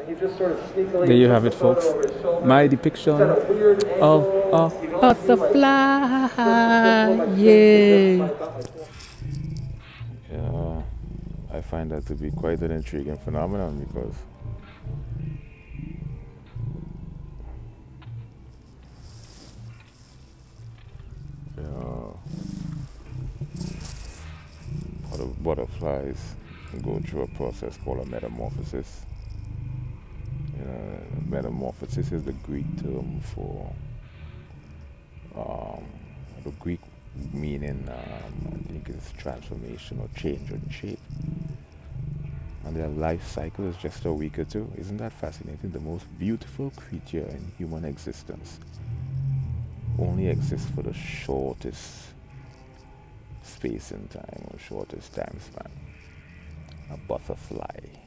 There you have it, folks. My depiction of a butterfly. Yeah. Yeah, I find that to be quite an intriguing phenomenon because butterflies go through a process called a metamorphosis. Metamorphosis is the Greek term for the Greek meaning, I think it's transformation or change in shape. And their life cycle is just a week or two. Isn't that fascinating? The most beautiful creature in human existence only exists for the shortest space in time or shortest time span. A butterfly.